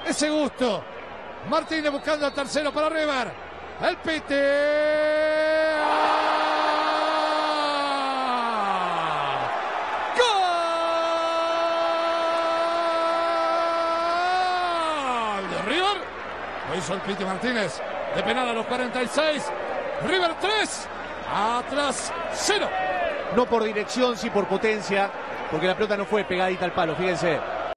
ese gusto. Martínez buscando al tercero para River. El Piti. ¡Gol de River! Lo hizo el Piti Martínez. De penal a los 46. River 3. Atlas 0. No por dirección, sí por potencia, porque la pelota no fue pegadita al palo, fíjense.